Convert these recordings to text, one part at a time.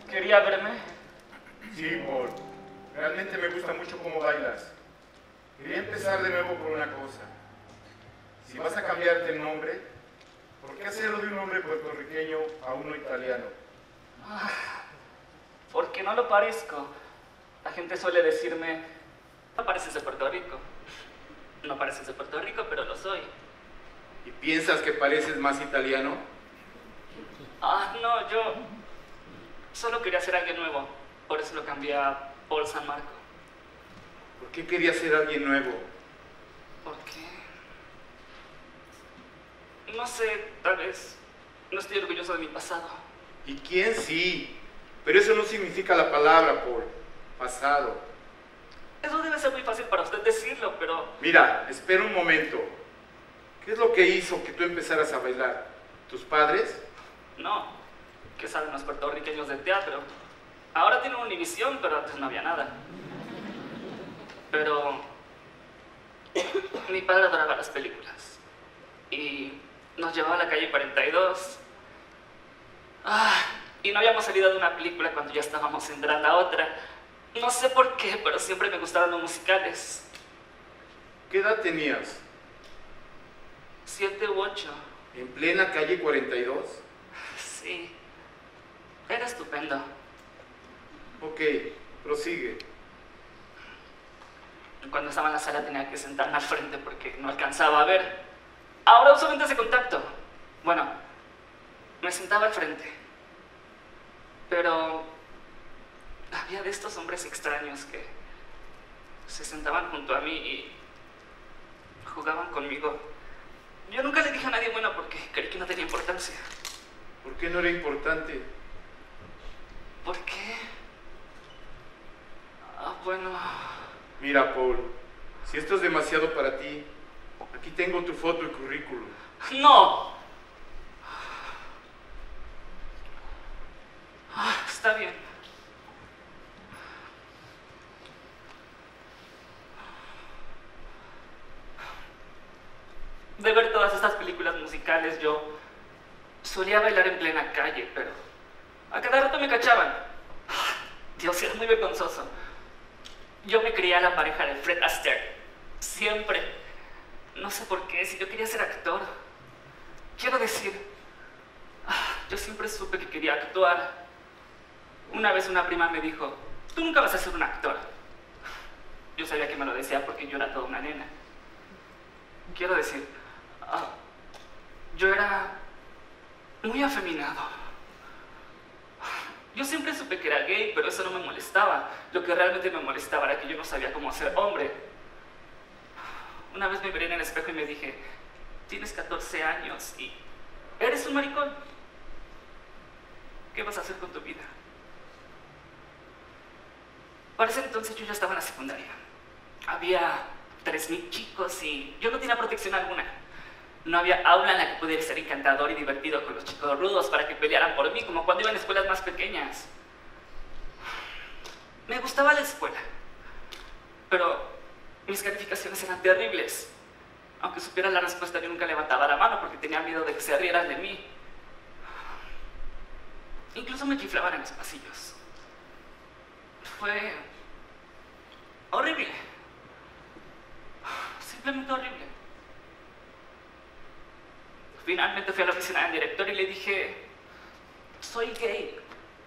¿Quería verme? Sí, Paul. Realmente me gusta mucho cómo bailas. Quería empezar de nuevo por una cosa. Si vas a cambiarte el nombre, ¿por qué hacerlo de un hombre puertorriqueño a uno italiano? Porque no lo parezco. La gente suele decirme, no pareces de Puerto Rico. No pareces de Puerto Rico, pero lo soy. ¿Y piensas que pareces más italiano? No, yo solo quería ser alguien nuevo. Por eso lo cambié a Paul San Marco. ¿Por qué querías ser alguien nuevo? ¿Por qué? No sé, tal vez no estoy orgulloso de mi pasado. ¿Y quién sí? Pero eso no significa la palabra, Paul. Pasado. Eso debe ser muy fácil para usted decirlo, pero... Mira, espera un momento. ¿Qué es lo que hizo que tú empezaras a bailar? ¿Tus padres? No, que saben los puertorriqueños de teatro. Ahora tienen Univisión, pero antes no había nada. Pero mi padre adoraba las películas y nos llevaba a la calle 42. Y no habíamos salido de una película cuando ya estábamos entrando a otra. No sé por qué, pero siempre me gustaron los musicales. ¿Qué edad tenías? 7 u 8. ¿En plena calle 42? Sí, era estupendo. Ok, prosigue. Cuando estaba en la sala tenía que sentarme al frente porque no alcanzaba a ver. Ahora uso lentes de contacto. Bueno, me sentaba al frente. Pero había de estos hombres extraños que se sentaban junto a mí y jugaban conmigo. Yo nunca le dije a nadie bueno porque creí que no tenía importancia. ¿Por qué no era importante? ¿Por qué? Bueno... Mira, Paul, si esto es demasiado para ti, aquí tengo tu foto y currículum. ¡No! Está bien. De ver todas estas películas musicales, yo solía bailar en plena calle, pero a cada rato me cachaban. Dios, era muy vergonzoso. Yo me creía la pareja de Fred Astaire. Siempre. No sé por qué, si yo quería ser actor. Quiero decir, yo siempre supe que quería actuar. Una vez una prima me dijo, tú nunca vas a ser un actor. Yo sabía que me lo decía porque yo era toda una nena. Quiero decir, yo era muy afeminado. Yo siempre supe que era gay, pero eso no me molestaba. Lo que realmente me molestaba era que yo no sabía cómo ser hombre. Una vez me miré en el espejo y me dije, tienes 14 años y eres un maricón. ¿Qué vas a hacer con tu vida? Para ese entonces yo ya estaba en la secundaria. Había 3000 chicos y yo no tenía protección alguna. No había aula en la que pudiera ser encantador y divertido con los chicos rudos para que pelearan por mí, como cuando iba en escuelas más pequeñas. Me gustaba la escuela, pero mis calificaciones eran terribles. Aunque supiera la respuesta, yo nunca levantaba la mano porque tenía miedo de que se rieran de mí. Incluso me chiflaban en los pasillos. Fue horrible. Simplemente horrible. Finalmente fui a la oficina del director y le dije, soy gay.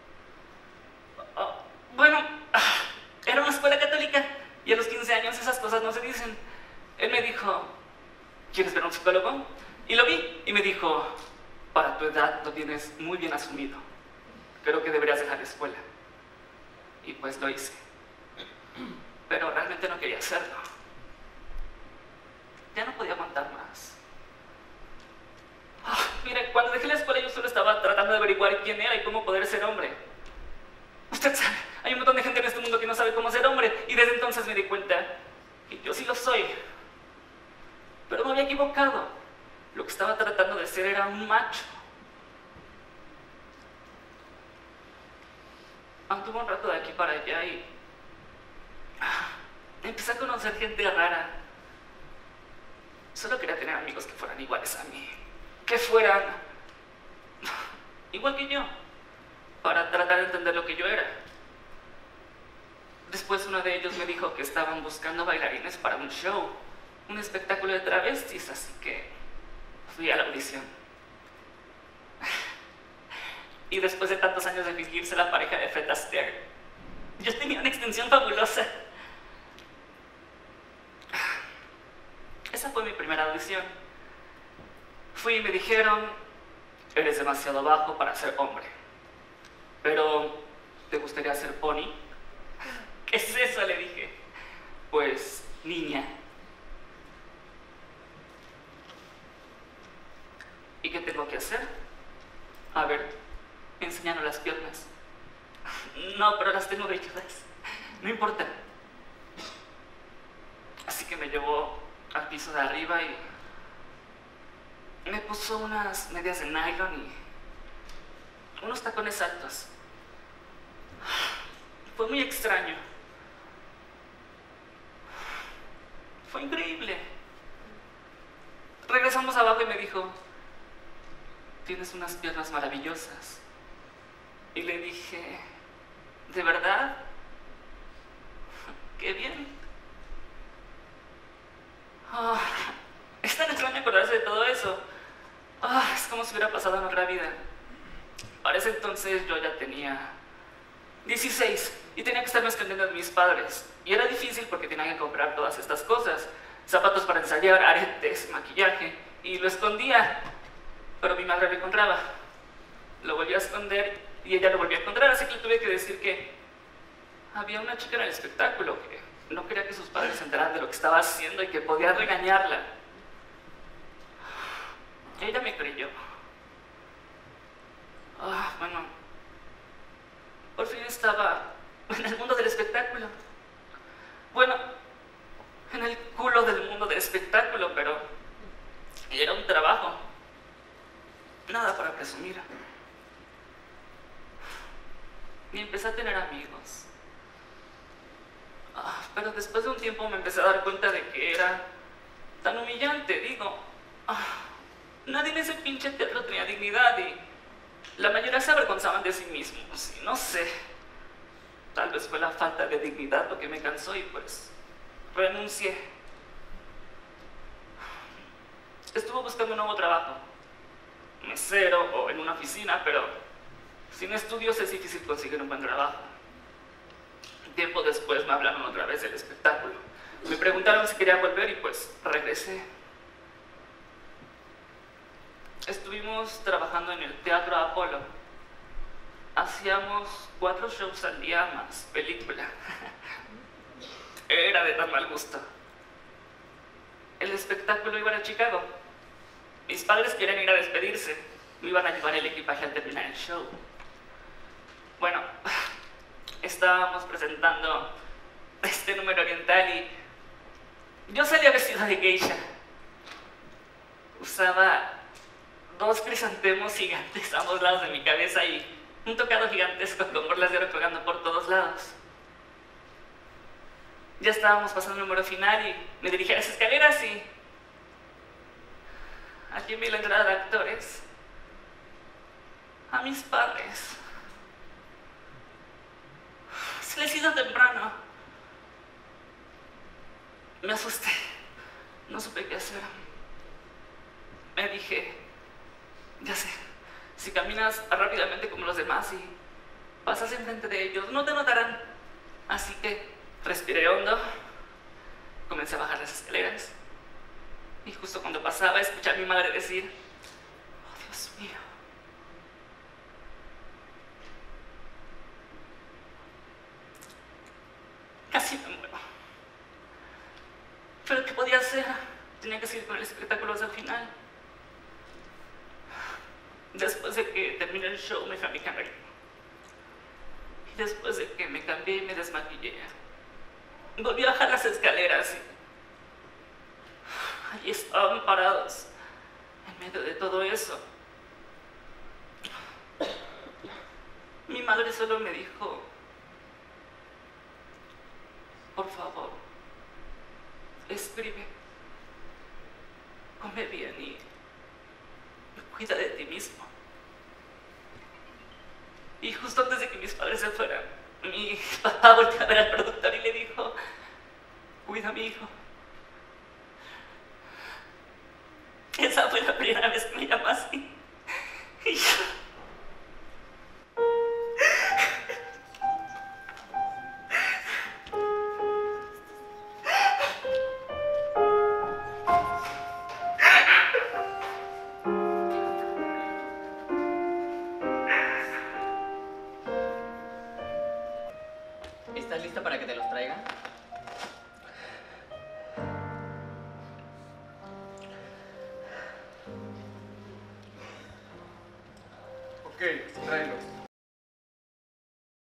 Bueno, era una escuela católica y a los 15 años esas cosas no se dicen. Él me dijo, ¿quieres ver a un psicólogo? Y lo vi y me dijo, para tu edad lo tienes muy bien asumido. Creo que deberías dejar la escuela. Y pues lo hice. Pero realmente no quería hacerlo. Ya no podía aguantar más. Mire, cuando dejé la escuela yo solo estaba tratando de averiguar quién era y cómo poder ser hombre. Usted sabe, hay un montón de gente en este mundo que no sabe cómo ser hombre y desde entonces me di cuenta que yo sí lo soy. Pero me había equivocado. Lo que estaba tratando de ser era un macho. Anduve un rato de aquí para allá y empecé a conocer gente rara. Solo quería tener amigos que fueran iguales a mí. Que fueran igual que yo. para tratar de entender lo que yo era. Después uno de ellos me dijo que estaban buscando bailarines para un show, un espectáculo de travestis, así que fui a la audición. Y después de tantos años de fingirse la pareja de Fred Astaire, yo tenía una extensión fabulosa. Esa fue mi primera audición. Fui y me dijeron, eres demasiado bajo para ser hombre, pero ¿te gustaría ser pony? ¿Qué es eso?, le dije. Pues, niña. ¿Y qué tengo que hacer? A ver, enséñanos las piernas. No, pero las tengo velludas. No importa. Así que me llevó al piso de arriba y me puso unas medias de nylon y unos tacones altos. Fue muy extraño. Fue increíble. Regresamos abajo y me dijo, tienes unas piernas maravillosas. Y le dije, ¿de verdad? ¡Qué bien! Es tan extraño acordarse de todo eso. Es como si hubiera pasado en otra vida. Para ese entonces yo ya tenía 16 y tenía que estarme escondiendo de mis padres. Y era difícil porque tenía que comprar todas estas cosas. Zapatos para ensayar, aretes, maquillaje. Y lo escondía. Pero mi madre lo encontraba. Lo volví a esconder y ella lo volvió a encontrar. Así que le tuve que decir que había una chica en el espectáculo que no quería que sus padres se enteraran de lo que estaba haciendo y que podía regañarla. Ella me creyó. Bueno, por fin estaba en el mundo del espectáculo. Bueno, en el culo del mundo del espectáculo, pero era un trabajo. Nada para presumir. Y empecé a tener amigos. Pero después de un tiempo me empecé a dar cuenta de que era tan humillante. Digo, nadie en ese pinche teatro tenía dignidad y la mayoría se avergonzaban de sí mismos. Y no sé, tal vez fue la falta de dignidad lo que me cansó y pues renuncié. Estuve buscando un nuevo trabajo, mesero o en una oficina, pero sin estudios es difícil conseguir un buen trabajo. Tiempo después me hablaron otra vez del espectáculo. Me preguntaron si quería volver y pues regresé. Estuvimos trabajando en el Teatro Apolo. Hacíamos 4 shows al día más película. Era de tan mal gusto. El espectáculo iba a Chicago. Mis padres querían ir a despedirse. Me iban a llevar el equipaje al terminar el show. Bueno, estábamos presentando este número oriental y yo salía vestida de geisha. Usaba 2 crisantemos gigantes a ambos lados de mi cabeza y un tocado gigantesco con borlas de oro colgando por todos lados. Ya estábamos pasando el número final y me dirigí a las escaleras y aquí vi la entrada de actores. A mis padres. Se les hizo temprano. Me asusté. No supe qué hacer. Me dije, ya sé, si caminas rápidamente como los demás y pasas enfrente de ellos, no te notarán. Así que respiré hondo, comencé a bajar las escaleras y justo cuando pasaba escuché a mi madre decir, oh Dios mío. Casi me muero. Pero ¿qué podía hacer? Tenía que seguir con el espectáculo hasta el final. Después de que terminé el show me fui a mi camerino. Y después de que me cambié y me desmaquillé, volví a bajar las escaleras y allí estaban parados en medio de todo eso. Mi madre solo me dijo, por favor, escribe, come bien y cuida de ti mismo. Y justo antes de que mis padres se fueran, mi papá volteó a ver al productor y le dijo: cuida a mi hijo. Esa fue la primera vez que me llamó así. Y yo... ¿Estás lista para que te los traiga?